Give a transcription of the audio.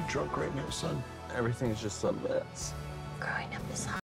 drunk right now, son. Everything's just a mess. Growing up is hard.